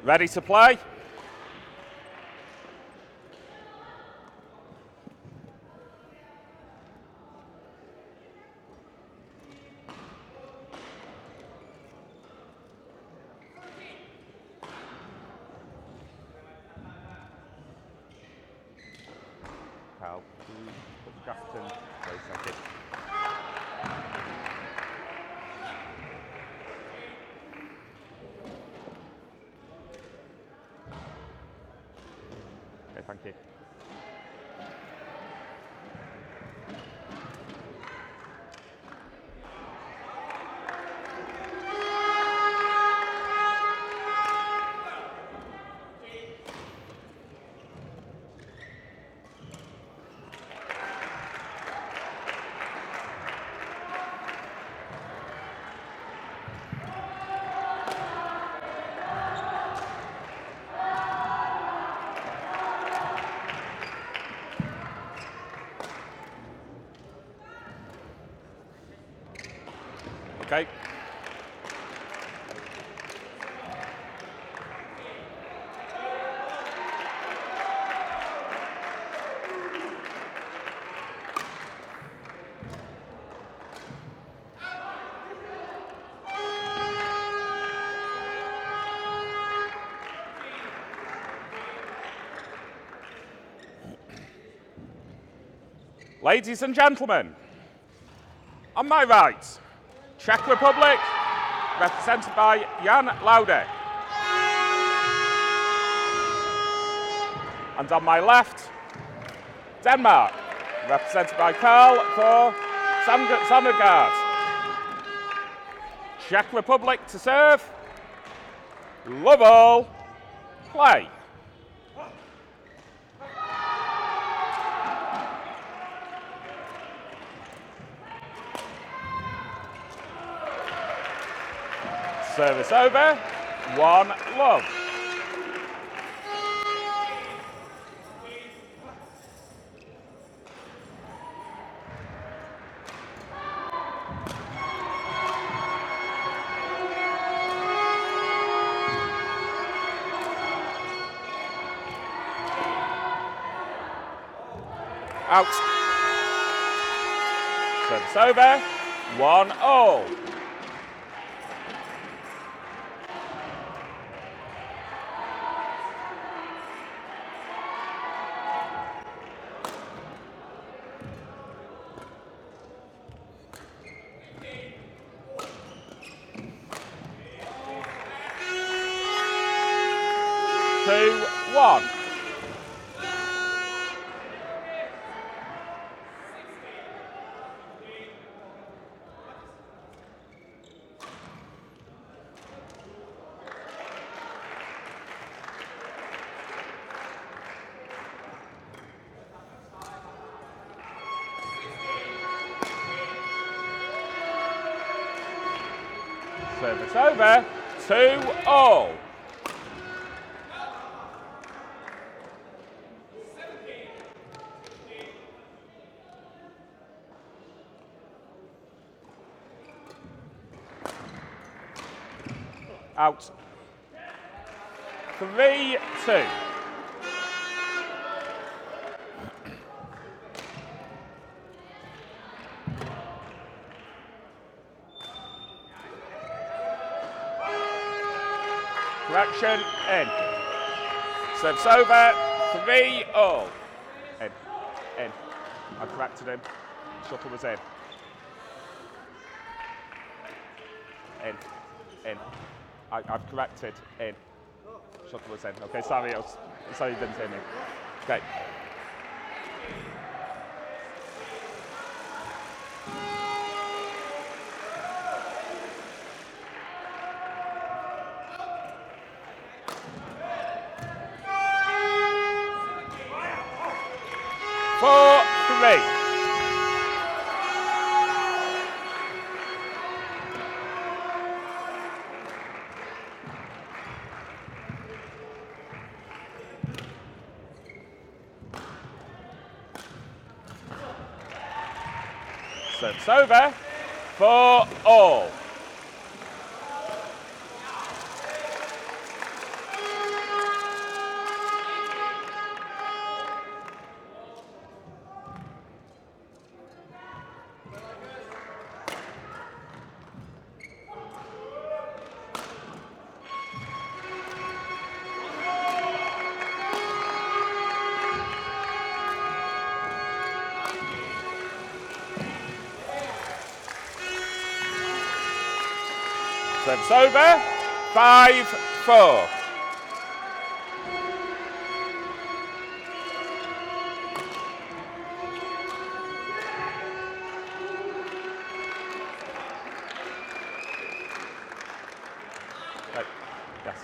Ready to play? Karl, put the captain. Please, thank you. Okay, thank you. Okay. Ladies and gentlemen, on my right, Czech Republic, represented by Louda. And on my left, Denmark, represented by Karl, Thor, Søndergaard. Czech Republic to serve. Love all. Play. Service over, 1-love. Out. Service over, 1-all. Two, 1. Service over, 2-all. Out. 3-2. Correction, in. Service over, 3-all. In. I corrected him. Shuttle was in. In. I've corrected, in. Shuttle was in. Okay, sorry you didn't hear me. Okay. Four, 3. Service over, 4-all. Service over. 5-4. Right. Yes.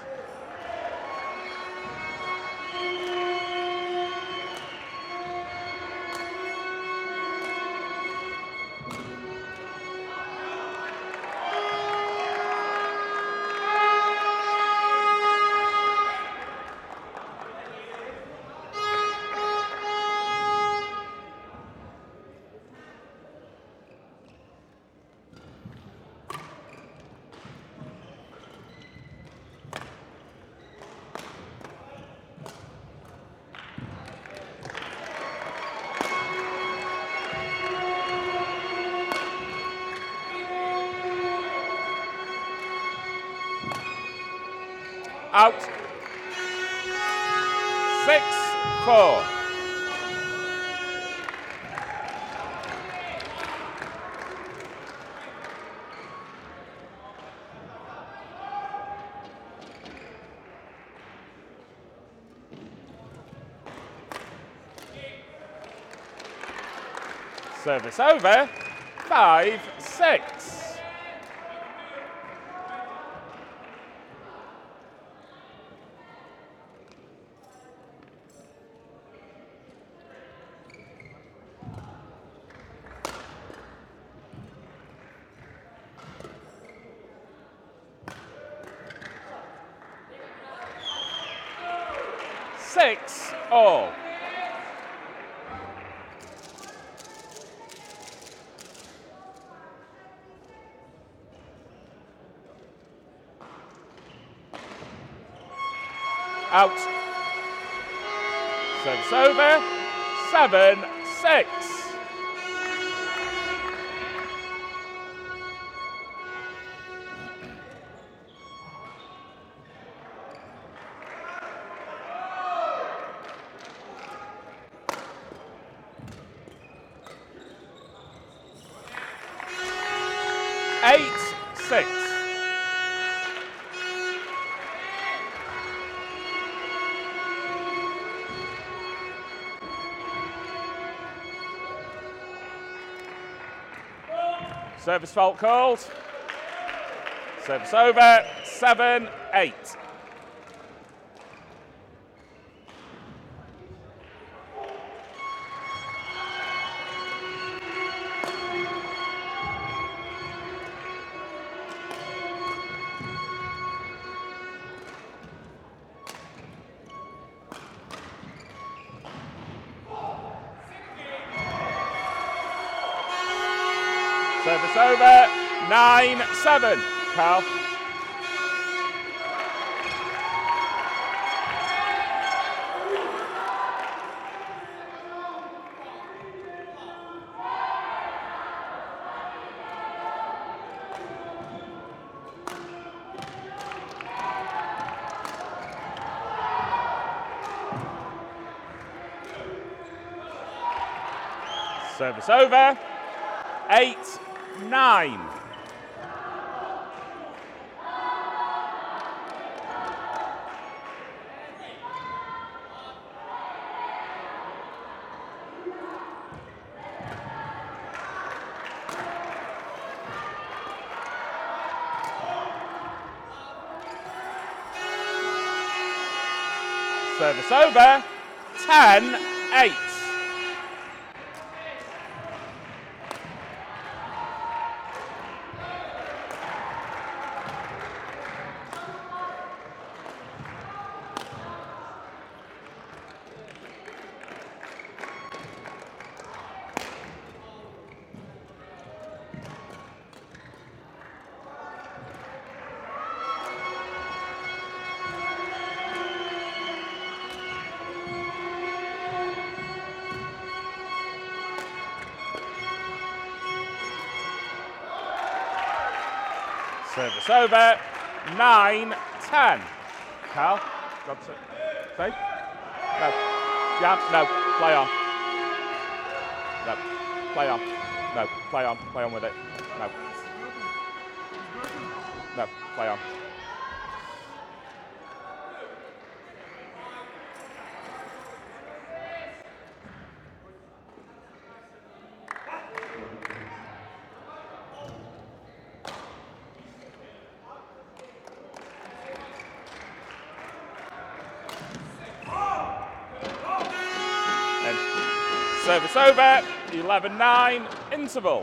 Out. 6-4. Service over. 5-6. Six all. Out. Service over. 7-6. Eight, 6. Service fault called. Service over. 7-8. Service over. 9-7. Karl. Service over. 8-9. Service over. 10-8. Service over. 9-10. Karl, got to say? No. Yeah, no. Play on. No. Play on. No. Play on. Play on with it. No. No, play on. Service over, 11-9, interval.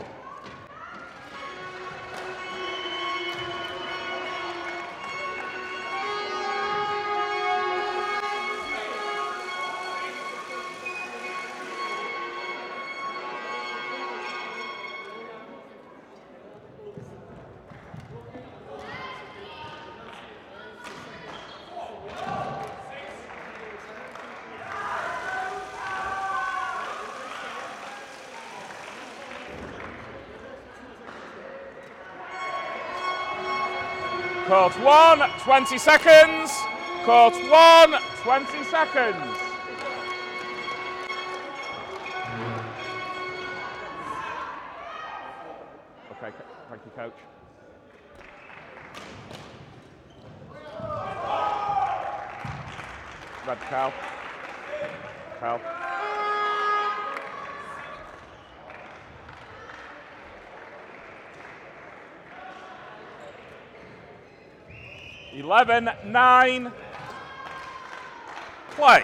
Court 1, 20 seconds. Court 1, 20 seconds. Okay, thank you, coach. Red, Karl. Karl. Eleven, 9, play.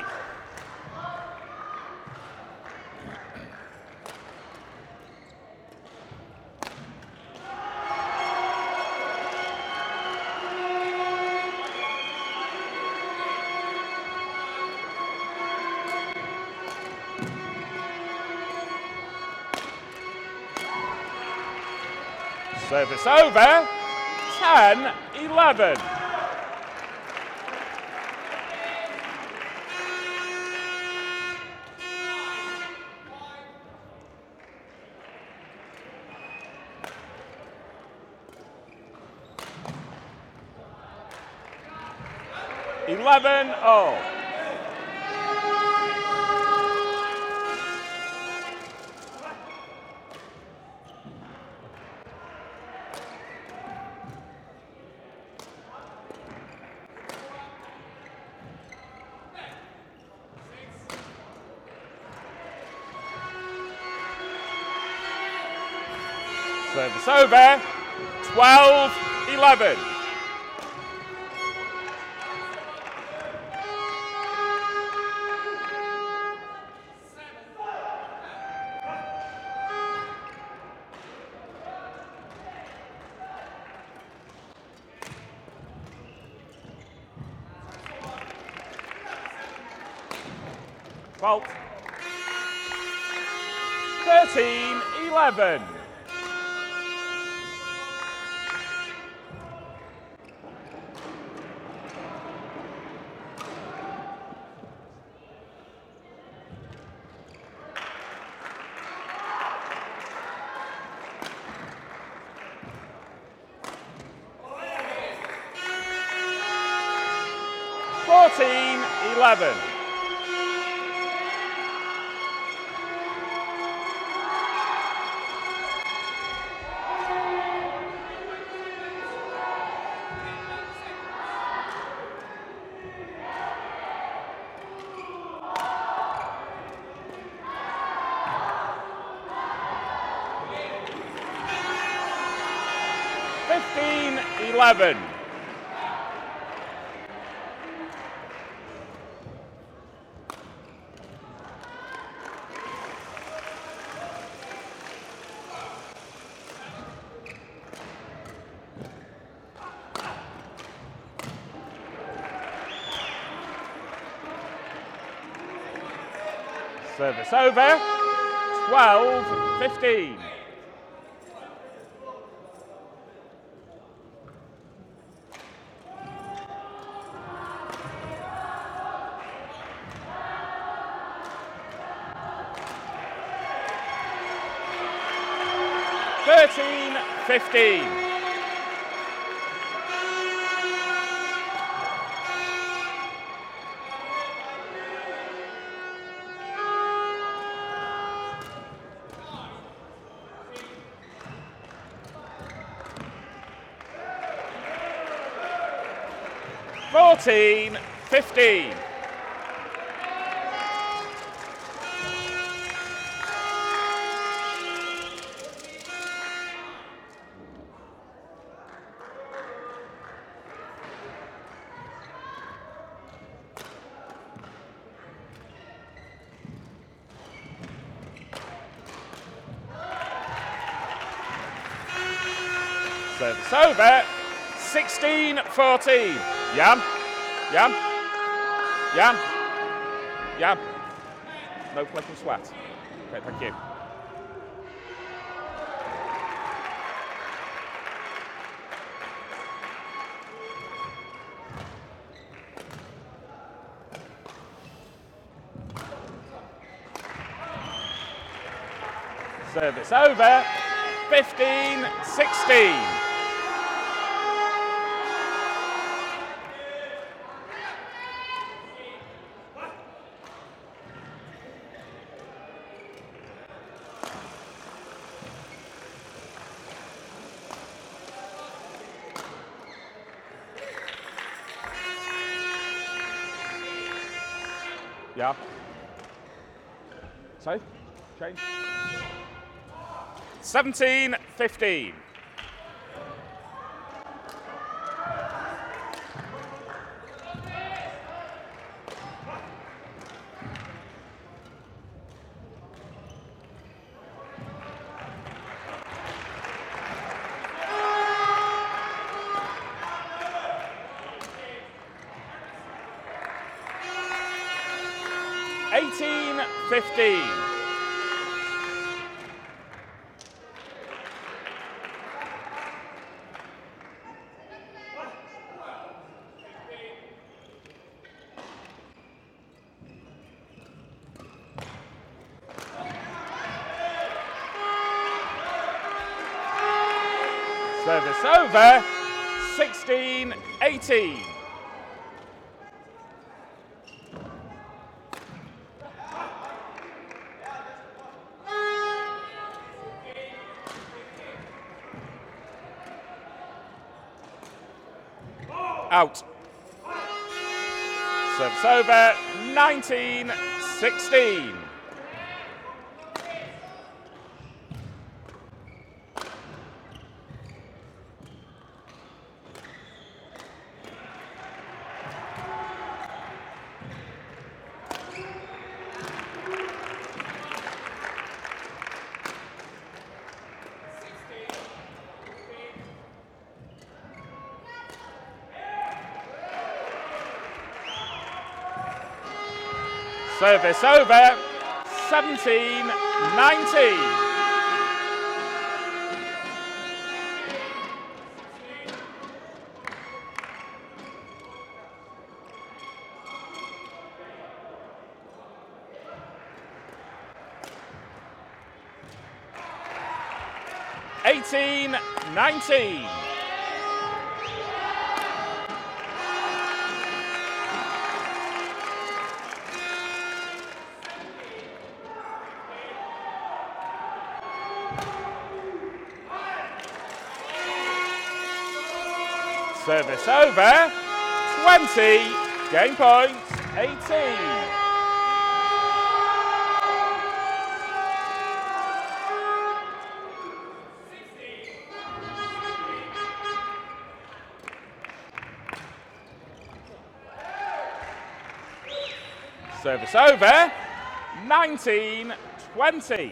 Service over, 10-11. Eleven all. Service over, 12-11. Fault. 13-11. (14-11). (15-11). Service over, 12-15. (13-15). 14-15. Service over. 16-14. Yam. Yam. Yam. Yam. No flipping sweat. Okay, thank you. Service over. 15-16. Yeah. So, change. 17-15. Service over. 16-18. Out. Service over. 19-16. Service over. 17-19. (18-19). Service over. 20. Game point. 18. Service over. 19-20.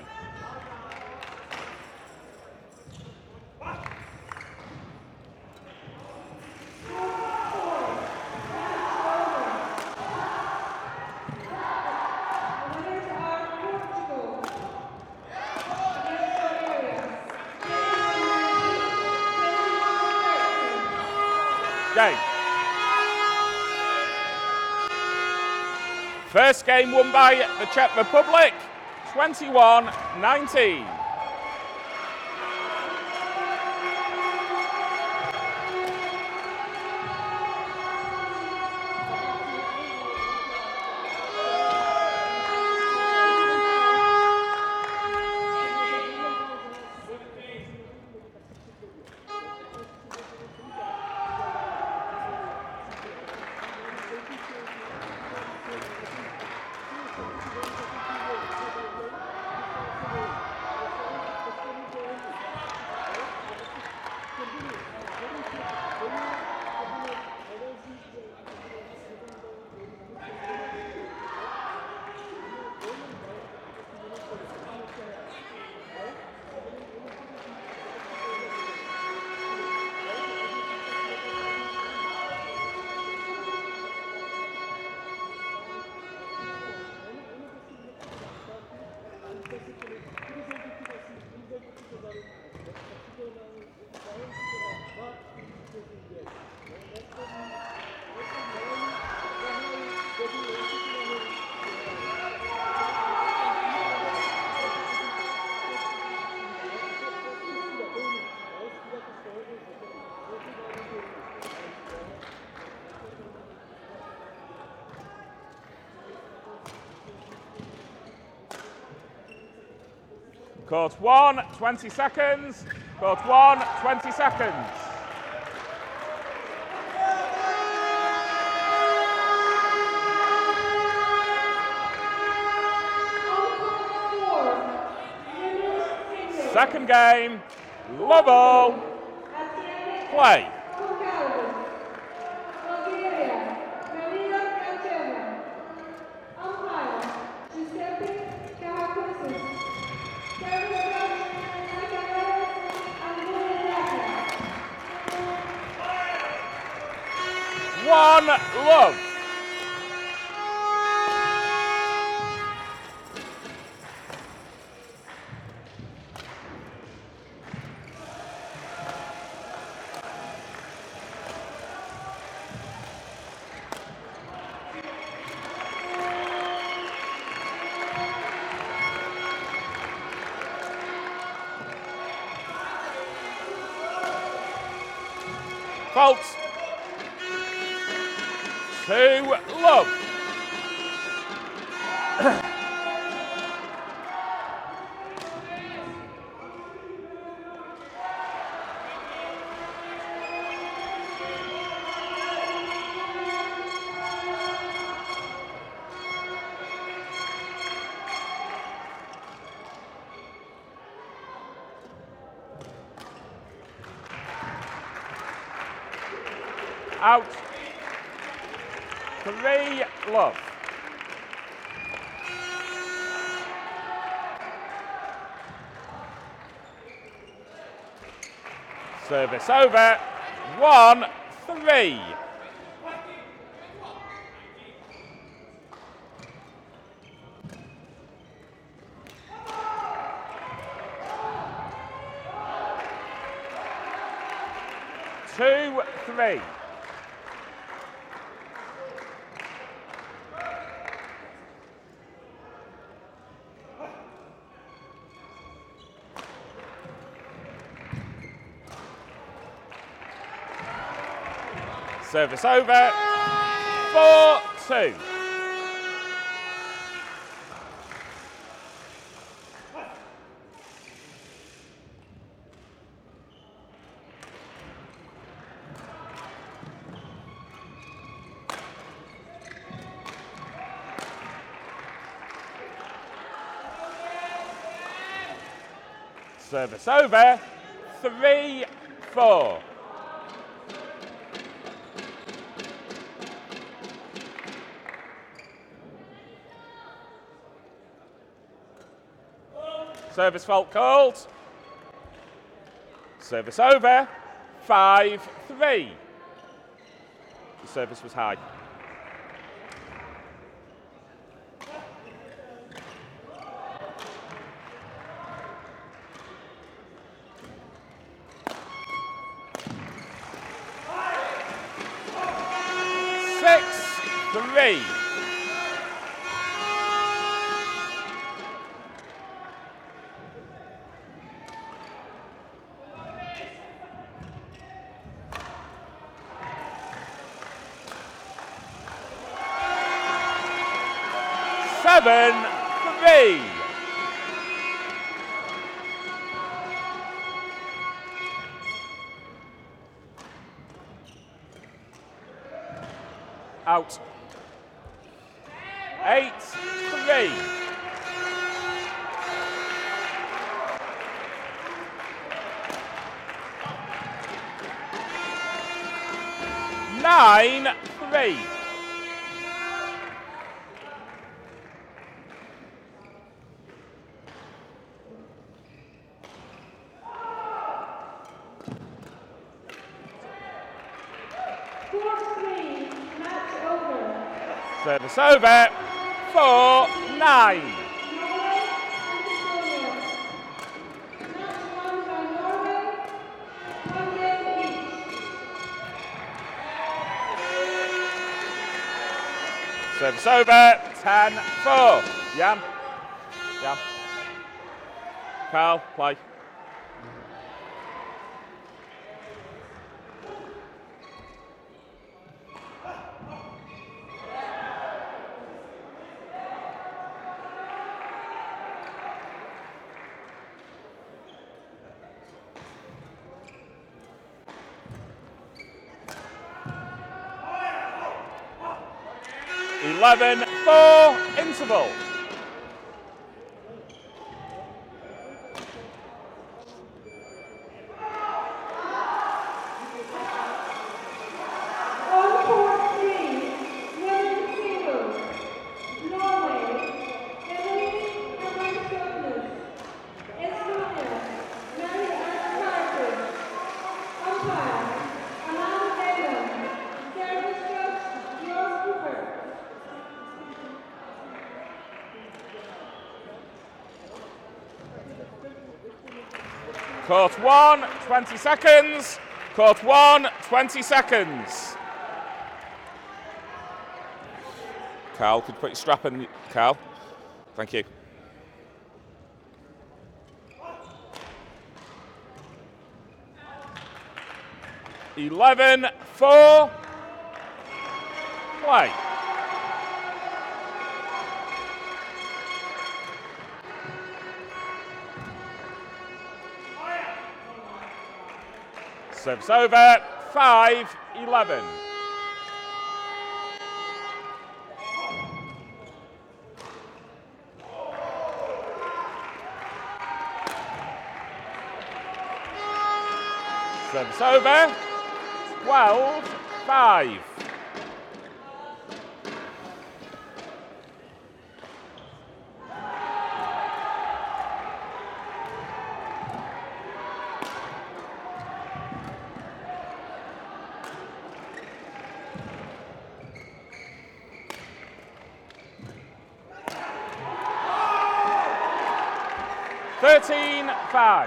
Game. First game won by the Czech Republic, 21-19. Court 1, 20 seconds. Court 1, 20 seconds. Second game, level, play. One love. Faults. 2 love. Out. 3 love. Service over. 1, 3. Two, 3. Service over. 4, 2. Service over. 3, 4. Service fault called. Service over. 5, 3. The service was high. Three. Seven, 3. Out. 8, 3. Nine, 3. Service over. 4, 9. Service over. 10, 4. Jan. Jan. Karl, play. 11-4 interval. Court 1, 20 seconds. Court 1, 20 seconds. Karl, could you put your strap in? Karl, thank you. Eleven, 4. Play. Service over, 5-11. Service over, 12-5. Thirteen, 5.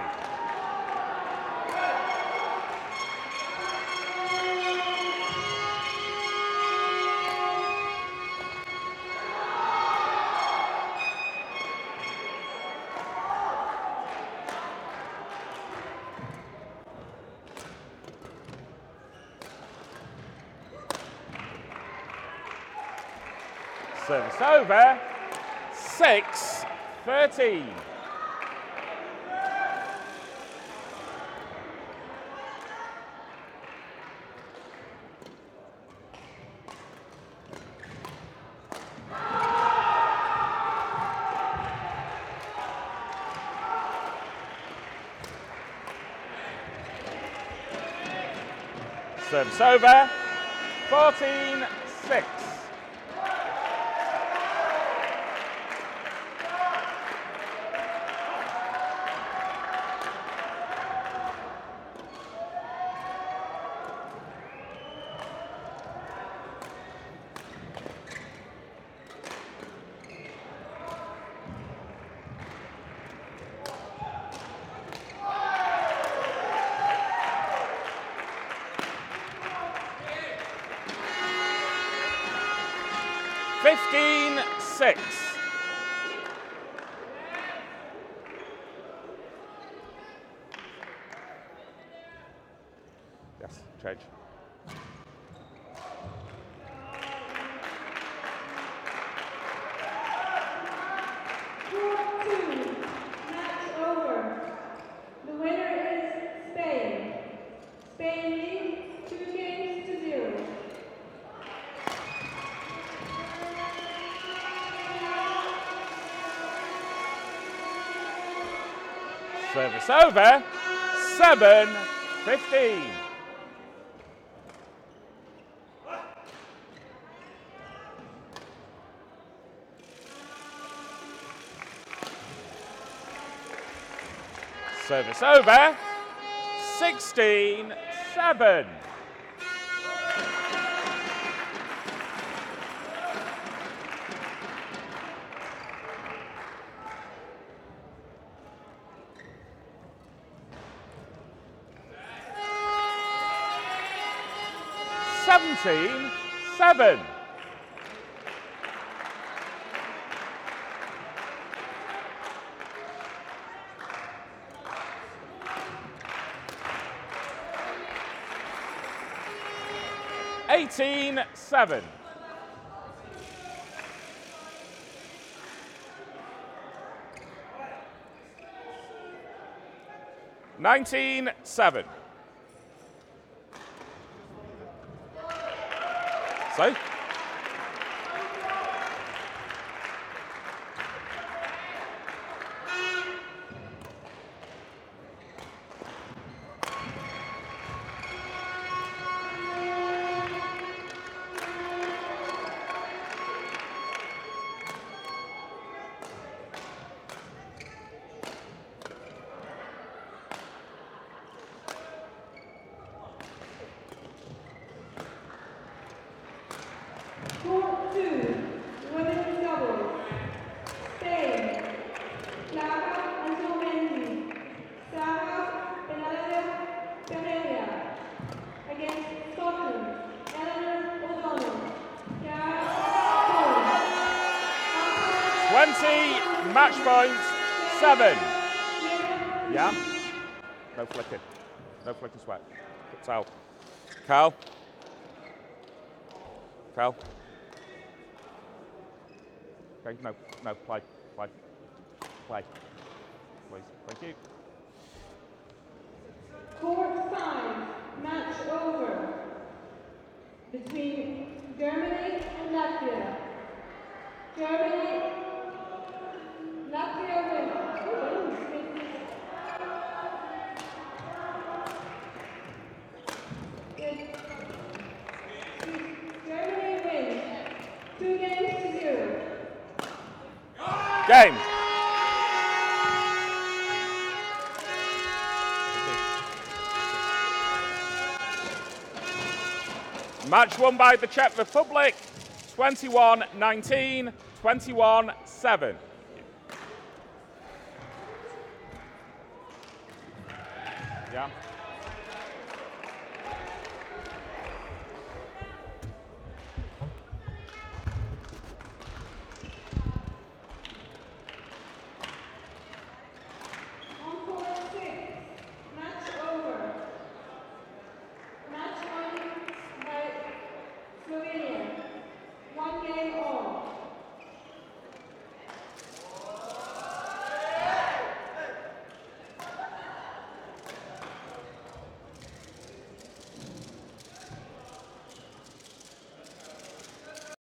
Service over, 6-13. Service over, 14-6. Fifteen, 6. Yes, change. Match over. The winner is Spain. Spain leads 2-0. Service over, 7-15. Service over, 16-7. Seventeen, 7. Eighteen, 7. 19-7. So? 20, match point, 7. Yeah? No flicking. No flicking sweat. Good towel. Karl. Karl. Okay, no, play. Please, thank you. Court 5, match over. Between Germany and Latvia. Germany, Latvia wins. Germany wins 2 games to 0. Game. Match won by the Czech Republic, 21-19, 21-7. Yeah.